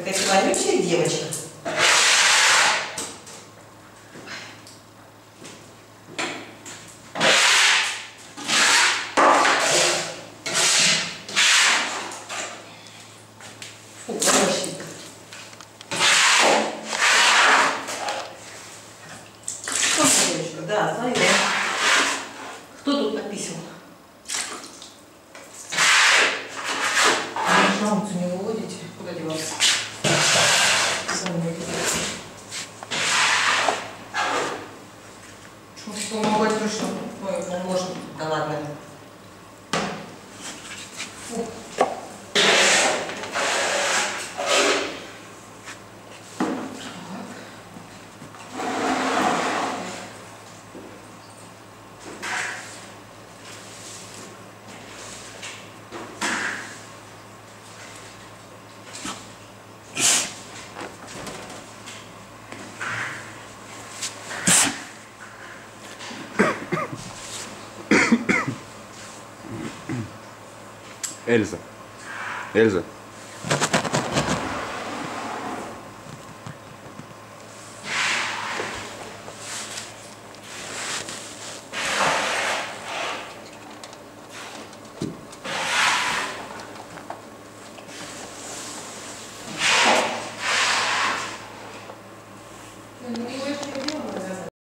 Какая ты вонючая девочка. Фу, помощник. Что, девочка? Да, смотри. Кто тут написал? На улицу не выводите. Куда девался? Что могу точно? Ой, можно. Да ладно. Фу. Эльза. Эльза.